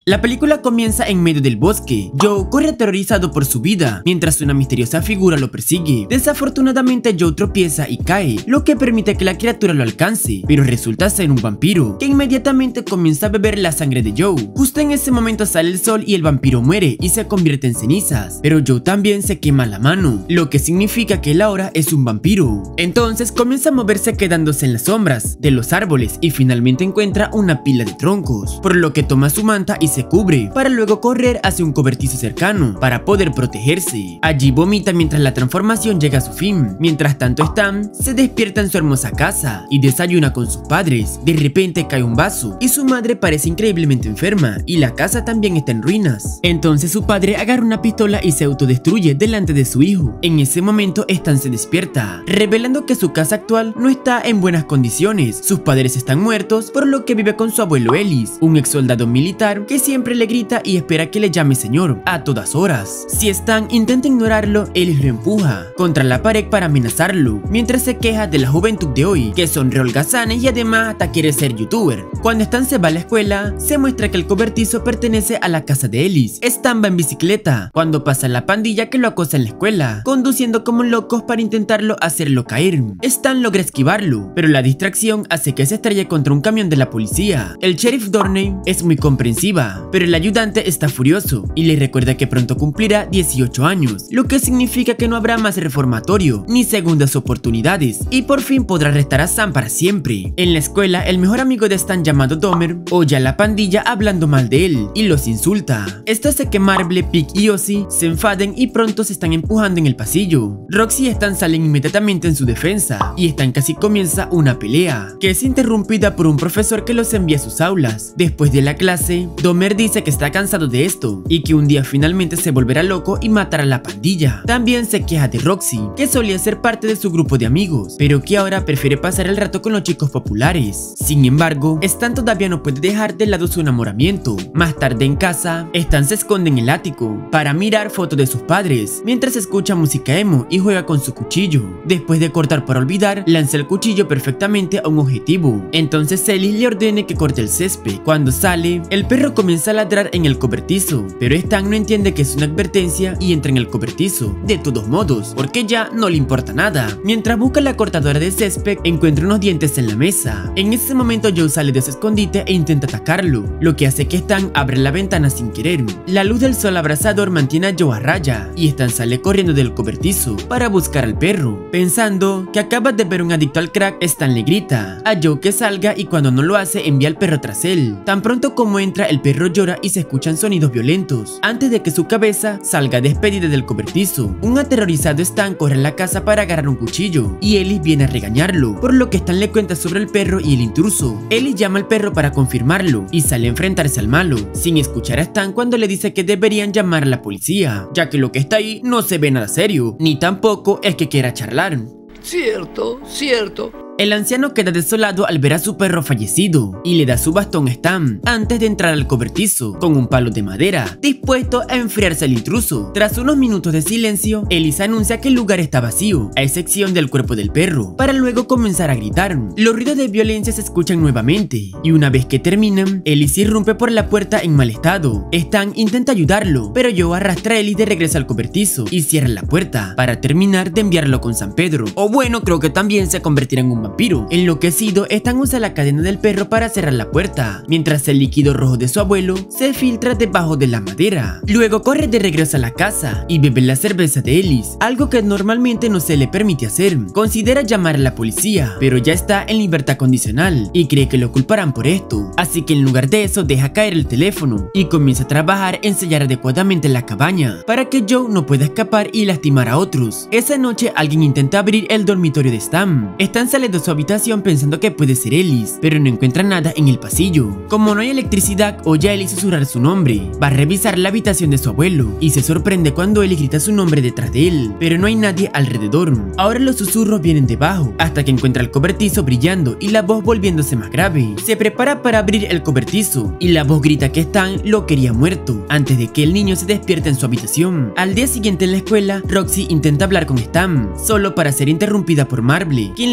La película comienza en medio del bosque. Joe corre aterrorizado por su vida, mientras una misteriosa figura lo persigue. Desafortunadamente Joe tropieza y cae, lo que permite que la criatura lo alcance, pero resulta ser un vampiro, que inmediatamente comienza a beber la sangre de Joe. Justo en ese momento sale el sol y el vampiro muere y se convierte en cenizas, pero Joe también se quema la mano, lo que significa que él ahora es un vampiro. Entonces comienza a moverse quedándose en las sombras de los árboles y finalmente encuentra una pila de troncos, por lo que toma su manta y se cubre, para luego correr hacia un cobertizo cercano para poder protegerse. Allí vomita mientras la transformación llega a su fin. Mientras tanto Stan se despierta en su hermosa casa y desayuna con sus padres. De repente cae un vaso y su madre parece increíblemente enferma y la casa también está en ruinas. Entonces su padre agarra una pistola y se autodestruye delante de su hijo. En ese momento Stan se despierta, revelando que su casa actual no está en buenas condiciones. Sus padres están muertos, por lo que vive con su abuelo Ellis, un ex soldado militar que siempre le grita y espera que le llame señor a todas horas. Si Stan intenta ignorarlo, Ellis lo empuja contra la pared para amenazarlo, mientras se queja de la juventud de hoy, que son re holgazanes y además hasta quiere ser youtuber. Cuando Stan se va a la escuela, se muestra que el cobertizo pertenece a la casa de Ellis. Stan va en bicicleta cuando pasa la pandilla que lo acosa en la escuela, conduciendo como locos para intentarlo hacerlo caer. Stan logra esquivarlo, pero la distracción hace que se estrelle contra un camión de la policía. El sheriff Dorney es muy comprensiva, pero el ayudante está furioso y le recuerda que pronto cumplirá 18 años, lo que significa que no habrá más reformatorio ni segundas oportunidades y por fin podrá arrestar a Sam para siempre. En la escuela, el mejor amigo de Stan llamado Dahmer oye a la pandilla hablando mal de él y los insulta. Esto hace que Marble, Pig y Ozzy se enfaden y pronto se están empujando en el pasillo. Roxy y Stan salen inmediatamente en su defensa y Stan casi comienza una pelea, que es interrumpida por un profesor que los envía a sus aulas. Después de la clase, Dahmer dice que está cansado de esto y que un día finalmente se volverá loco y matará a la pandilla. También se queja de Roxy, que solía ser parte de su grupo de amigos, pero que ahora prefiere pasar el rato con los chicos populares. Sin embargo, Stan todavía no puede dejar de lado su enamoramiento. Más tarde en casa, Stan se esconde en el ático para mirar fotos de sus padres, mientras escucha música emo y juega con su cuchillo. Después de cortar para olvidar, lanza el cuchillo perfectamente a un objetivo. Entonces Ellis le ordena que corte el césped. Cuando sale, el perro comienza a ladrar en el cobertizo, pero Stan no entiende que es una advertencia y entra en el cobertizo de todos modos, porque ya no le importa nada. Mientras busca la cortadora de césped, encuentra unos dientes en la mesa. En ese momento Joe sale de su escondite e intenta atacarlo, lo que hace que Stan abra la ventana sin querer. La luz del sol abrasador mantiene a Joe a raya y Stan sale corriendo del cobertizo para buscar al perro. Pensando que acaba de ver un adicto al crack, Stan le grita a Joe que salga y cuando no lo hace envía al perro tras él. Tan pronto como entra, el perro llora y se escuchan sonidos violentos antes de que su cabeza salga despedida del cobertizo. Un aterrorizado Stan corre a la casa para agarrar un cuchillo y Ellis viene a regañarlo, por lo que Stan le cuenta sobre el perro y el intruso. Ellis llama al perro para confirmarlo y sale a enfrentarse al malo, sin escuchar a Stan cuando le dice que deberían llamar a la policía, ya que lo que está ahí no se ve nada serio, ni tampoco es que quiera charlar. Cierto, cierto. El anciano queda desolado al ver a su perro fallecido y le da su bastón a Stan antes de entrar al cobertizo con un palo de madera, dispuesto a enfriarse al intruso. Tras unos minutos de silencio, Ellis anuncia que el lugar está vacío, a excepción del cuerpo del perro, para luego comenzar a gritar. Los ruidos de violencia se escuchan nuevamente y una vez que terminan, Ellis irrumpe por la puerta en mal estado. Stan intenta ayudarlo, pero Joe arrastra a Ellis de regreso al cobertizo y cierra la puerta para terminar de enviarlo con San Pedro. O bueno, creo que también se convertirá en un vampiro. Enloquecido, Stan usa la cadena del perro para cerrar la puerta, mientras el líquido rojo de su abuelo se filtra debajo de la madera. Luego corre de regreso a la casa y bebe la cerveza de Ellis, algo que normalmente no se le permite hacer. Considera llamar a la policía, pero ya está en libertad condicional y cree que lo culparán por esto, así que en lugar de eso deja caer el teléfono y comienza a trabajar en sellar adecuadamente la cabaña para que Joe no pueda escapar y lastimar a otros. Esa noche alguien intenta abrir el dormitorio de Stan. Stan sale de su habitación pensando que puede ser Ellis, pero no encuentra nada en el pasillo. Como no hay electricidad, oye a Ellis susurrar su nombre. Va a revisar la habitación de su abuelo y se sorprende cuando Ellis grita su nombre detrás de él, pero no hay nadie alrededor. Ahora los susurros vienen debajo, hasta que encuentra el cobertizo brillando y la voz volviéndose más grave. Se prepara para abrir el cobertizo y la voz grita que Stan lo quería muerto, antes de que el niño se despierte en su habitación. Al día siguiente en la escuela, Roxy intenta hablar con Stan, solo para ser interrumpida por Marble, quien le pide ayuda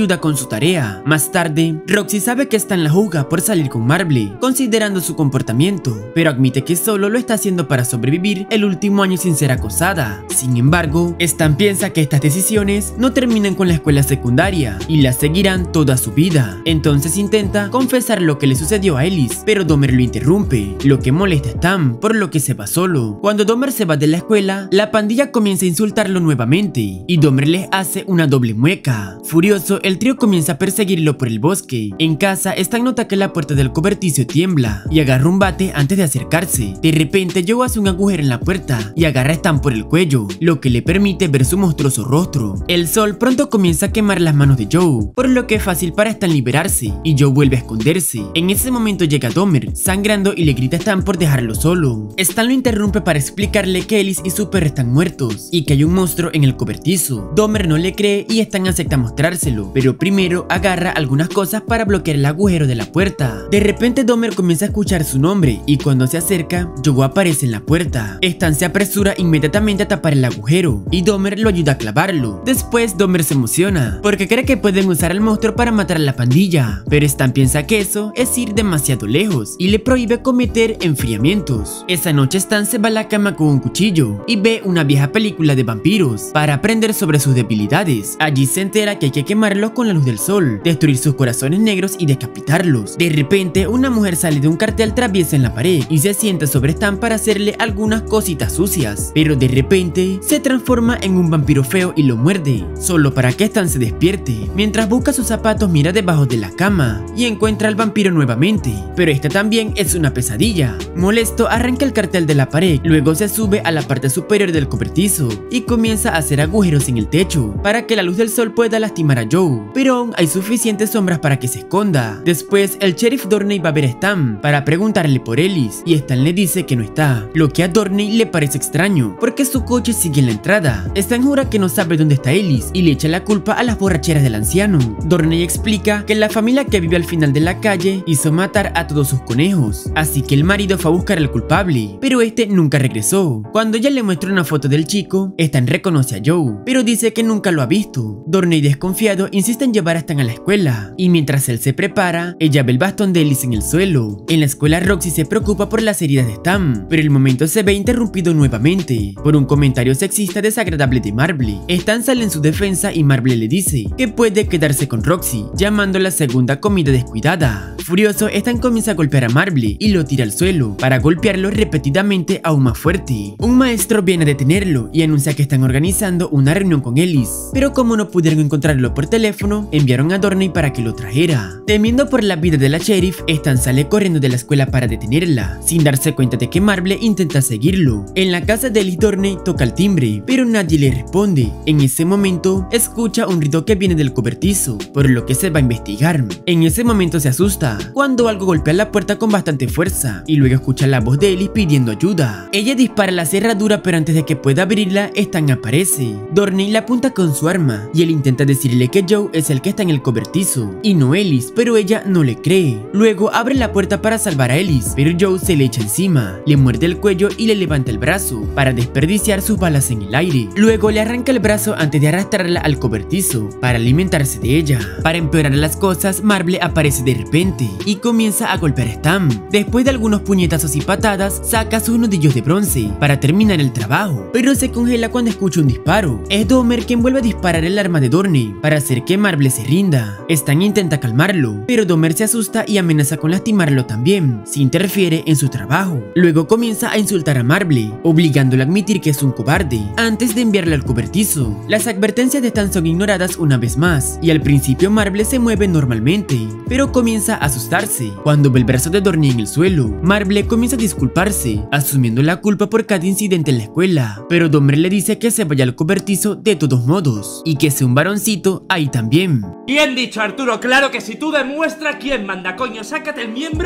ayuda con su tarea. Más tarde, Roxy sabe que Stan la juzga por salir con Marble, considerando su comportamiento, pero admite que solo lo está haciendo para sobrevivir el último año sin ser acosada. Sin embargo, Stan piensa que estas decisiones no terminan con la escuela secundaria y la seguirán toda su vida. Entonces intenta confesar lo que le sucedió a Ellis, pero Dahmer lo interrumpe, lo que molesta a Stan, por lo que se va solo. Cuando Dahmer se va de la escuela, la pandilla comienza a insultarlo nuevamente y Dahmer les hace una doble mueca. Furioso, el trío comienza a perseguirlo por el bosque. En casa, Stan nota que la puerta del cobertizo tiembla y agarra un bate antes de acercarse. De repente, Joe hace un agujero en la puerta y agarra a Stan por el cuello, lo que le permite ver su monstruoso rostro. El sol pronto comienza a quemar las manos de Joe, por lo que es fácil para Stan liberarse y Joe vuelve a esconderse. En ese momento llega Dahmer, sangrando, y le grita a Stan por dejarlo solo. Stan lo interrumpe para explicarle que Ellis y su perro están muertos y que hay un monstruo en el cobertizo. Dahmer no le cree y Stan acepta mostrárselo, pero primero agarra algunas cosas para bloquear el agujero de la puerta. De repente Dahmer comienza a escuchar su nombre y cuando se acerca, Joe aparece en la puerta. Stan se apresura inmediatamente a tapar el agujero y Dahmer lo ayuda a clavarlo. Después Dahmer se emociona porque cree que pueden usar al monstruo para matar a la pandilla, pero Stan piensa que eso es ir demasiado lejos y le prohíbe cometer enfriamientos. Esa noche Stan se va a la cama con un cuchillo y ve una vieja película de vampiros para aprender sobre sus debilidades. Allí se entera que hay que quemarlos con la luz del sol, destruir sus corazones negros y decapitarlos. De repente, una mujer sale de un cartel travieso en la pared y se sienta sobre Stan para hacerle algunas cositas sucias, pero de repente se transforma en un vampiro feo y lo muerde, solo para que Stan se despierte. Mientras busca sus zapatos, mira debajo de la cama y encuentra al vampiro nuevamente, pero esta también es una pesadilla. Molesto, arranca el cartel de la pared, luego se sube a la parte superior del cobertizo y comienza a hacer agujeros en el techo para que la luz del sol pueda lastimar a Joe, pero aún hay suficientes sombras para que se esconda. Después, el sheriff Dorney va a ver a Stan para preguntarle por Ellis y Stan le dice que no está, lo que a Dorney le parece extraño porque su coche sigue en la entrada. Stan jura que no sabe dónde está Ellis y le echa la culpa a las borracheras del anciano. Dorney explica que la familia que vive al final de la calle hizo matar a todos sus conejos, así que el marido fue a buscar al culpable, pero este nunca regresó. Cuando ella le muestra una foto del chico, Stan reconoce a Joe, pero dice que nunca lo ha visto. Dorney, desconfiado, insiste en llevar a Stan a la escuela, y mientras él se prepara, ella ve el bastón de Ellis en el suelo. En la escuela, Roxy se preocupa por las heridas de Stan, pero el momento se ve interrumpido nuevamente por un comentario sexista desagradable de Marble. Stan sale en su defensa y Marble le dice que puede quedarse con Roxy, llamándola segunda comida descuidada. Furioso, Stan comienza a golpear a Marble y lo tira al suelo para golpearlo repetidamente aún más fuerte. Un maestro viene a detenerlo y anuncia que están organizando una reunión con Ellis, pero como no pudieron encontrarlo por teléfono, enviaron a Dorney para que lo trajera. Temiendo por la vida de la sheriff, Stan sale corriendo de la escuela para detenerla, sin darse cuenta de que Marble intenta seguirlo. En la casa de Ellis, Dorney toca el timbre, pero nadie le responde. En ese momento, escucha un ruido que viene del cobertizo, por lo que se va a investigar. En ese momento se asusta cuando algo golpea la puerta con bastante fuerza y luego escucha la voz de Ellis pidiendo ayuda. Ella dispara la cerradura, pero antes de que pueda abrirla, Stan aparece. Dorney la apunta con su arma y él intenta decirle que Joe es el que está en el cobertizo y no Ellis, pero ella no le cree. Luego abre la puerta para salvar a Ellis, pero Joe se le echa encima, le muerde el cuello y le levanta el brazo para desperdiciar sus balas en el aire. Luego le arranca el brazo antes de arrastrarla al cobertizo para alimentarse de ella. Para empeorar las cosas, Marble aparece de repente y comienza a golpear a Stan. Después de algunos puñetazos y patadas, saca sus nudillos de bronce para terminar el trabajo, pero se congela cuando escucha un disparo. Es Dahmer quien vuelve a disparar el arma de Dorney para hacer que Marble se rinda. Stan intenta calmarlo, pero Dahmer se asusta y amenaza con lastimarlo también si interfiere en su trabajo. Luego comienza a insultar a Marble, obligándolo a admitir que es un cobarde antes de enviarlo al cobertizo. Las advertencias de Stan son ignoradas una vez más y al principio Marble se mueve normalmente, pero comienza a asustarse cuando ve el brazo de Dorney en el suelo. Marble comienza a disculparse, asumiendo la culpa por cada incidente en la escuela, pero Dahmer le dice que se vaya al cobertizo de todos modos y que sea un varoncito ahí también. Bien dicho, Arturo, claro que si tú demuestras quién manda, coño, sácate el miembro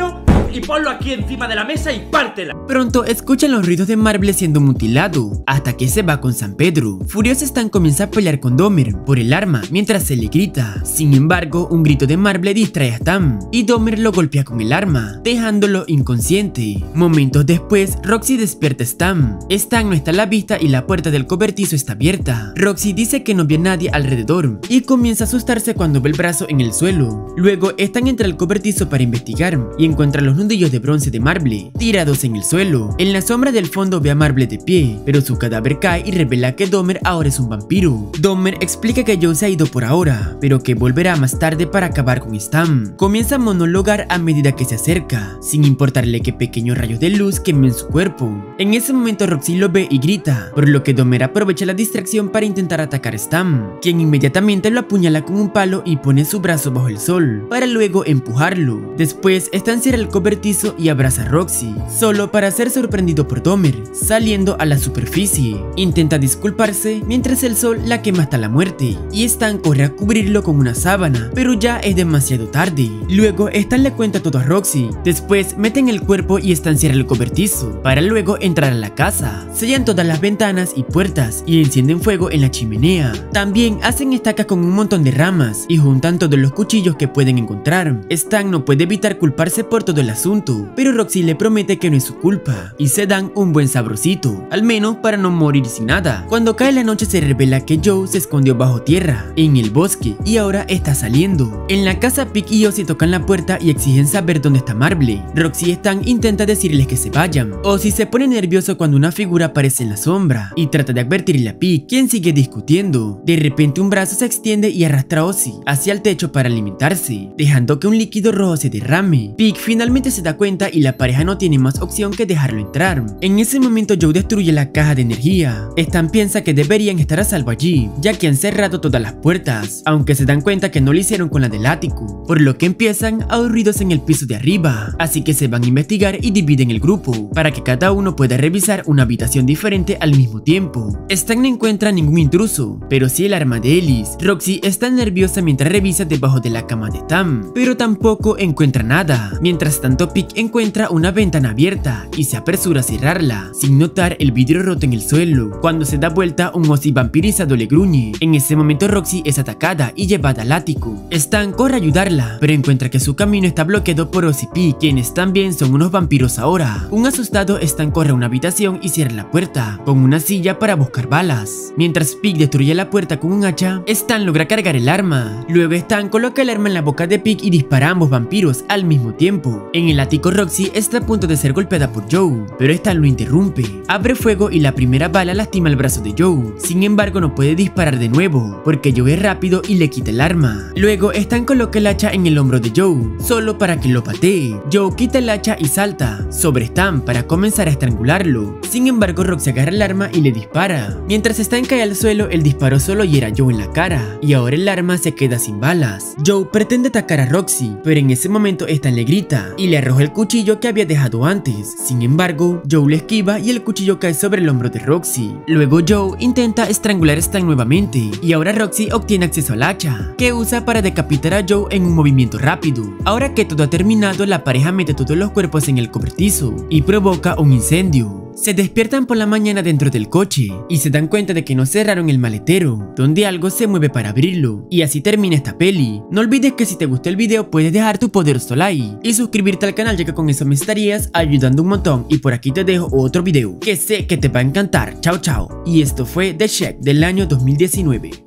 y ponlo aquí encima de la mesa y pártela. Pronto escuchan los ruidos de Marble siendo mutilado, hasta que se va con San Pedro. Furioso, Stan comienza a pelear con Dahmer por el arma mientras se le grita. Sin embargo, un grito de Marble distrae a Stan y Dahmer lo golpea con el arma, dejándolo inconsciente. Momentos después, Roxy despierta a Stan. Stan no está a la vista y la puerta del cobertizo está abierta. Roxy dice que no ve a nadie alrededor y comienza a asustarse cuando ve el brazo en el suelo. Luego, Stan entra al cobertizo para investigar y encuentra los nudillos de bronce de Marble tirados en el suelo. En la sombra del fondo ve a Marble de pie, pero su cadáver cae y revela que Dahmer ahora es un vampiro. Dahmer explica que Joe se ha ido por ahora, pero que volverá más tarde para acabar con Stan. Comienza a monologar a medida que se acerca, sin importarle que pequeños rayos de luz quemen su cuerpo. En ese momento Roxy lo ve y grita, por lo que Dahmer aprovecha la distracción para intentar atacar a Stan, quien inmediatamente lo apuñala con un palo y pone su brazo bajo el sol, para luego empujarlo. Después, Stan cierra el cobertizo y abraza a Roxy, solo para ser sorprendido por Dahmer, saliendo a la superficie. Intenta disculparse mientras el sol la quema hasta la muerte, y Stan corre a cubrirlo con una sábana, pero ya es demasiado tarde. Luego, Stan le cuenta todo a Roxy. Después, meten el cuerpo y Stan cierra el cobertizo, para luego entrar a la casa. Sellan todas las ventanas y puertas y encienden fuego en la chimenea. También hacen estacas con un montón de ramas y juntan todos los cuchillos que pueden encontrar. Stan no puede evitar culparse por todo el asunto, pero Roxy le promete que no es su culpa y se dan un buen sabrosito, al menos para no morir sin nada. Cuando cae la noche se revela que Joe se escondió bajo tierra, en el bosque, y ahora está saliendo. En la casa, Pig y Ozzy tocan la puerta y exigen saber dónde está Marble. Roxy y Stan intenta decirles que se vayan. Ozzy se pone nervioso cuando una figura aparece en la sombra y trata de advertirle a Pig, quien sigue discutiendo. De repente un brazo se extiende y arrastra a Ozzy hacia el techo para alimentarse, dejando que un líquido rojo se derrame. Pig finalmente se da cuenta y la pareja no tiene más opción que dejarlo entrar. En ese momento Joe destruye la caja de energía. Stan piensa que deberían estar a salvo allí, ya que han cerrado todas las puertas, aunque se dan cuenta que no lo hicieron con la del ático, por lo que empiezan a oír ruidos en el piso de arriba, así que se van a investigar y dividen el grupo, para que cada uno pueda revisar una habitación diferente al mismo tiempo. Stan no encuentra ningún intruso, pero sí el arma de Ellis. Roxy está nerviosa mientras revisa debajo de la cama de Stan, pero tampoco encuentra nada. Mientras tanto, Pig encuentra una ventana abierta y se apresura a cerrarla, sin notar el vidrio roto en el suelo. Cuando se da vuelta, un Ozzy vampirizado le gruñe. En ese momento Roxy es atacada y llevada al ático. Stan corre a ayudarla, pero encuentra que su camino está bloqueado por Ozzy y Pig, quienes también son unos vampiros ahora. Un asustado, Stan corre a una habitación y cierra la puerta con una silla para buscar balas. Mientras Pig destruye la puerta con un hacha, Stan logra cargar el arma. Luego Stan coloca el arma en la boca de Pig y dispara a ambos vampiros al mismo tiempo. En el ático, Roxy está a punto de ser golpeada por Joe, pero Stan lo interrumpe. Abre fuego y la primera bala lastima el brazo de Joe. Sin embargo, no puede disparar de nuevo, porque Joe es rápido y le quita el arma. Luego Stan coloca el hacha en el hombro de Joe, solo para que lo patee. Joe quita el hacha y salta sobre Stan para comenzar a estrangularlo. Sin embargo, Roxy agarra el arma y le dispara. Mientras Stan cae al suelo, el disparo solo hiera a Joe en la cara, y ahora el arma se queda sin balas. Joe pretende atacar a Roxy, pero en ese momento Stan le grita y le arroja el cuchillo que había dejado antes. Sin embargo, Joe le esquiva y el cuchillo cae sobre el hombro de Roxy. Luego Joe intenta estrangular a Stan nuevamente, y ahora Roxy obtiene acceso al hacha, que usa para decapitar a Joe en un movimiento rápido. Ahora que todo ha terminado, la pareja mete todos los cuerpos en el cobertizo y provoca un incendio. Se despiertan por la mañana dentro del coche y se dan cuenta de que no cerraron el maletero, donde algo se mueve para abrirlo. Y así termina esta peli. No olvides que si te gustó el video puedes dejar tu poderoso like y suscribirte al canal, ya que con eso me estarías ayudando un montón. Y por aquí te dejo otro video que sé que te va a encantar. Chao chao. Y esto fue The Check del año 2019.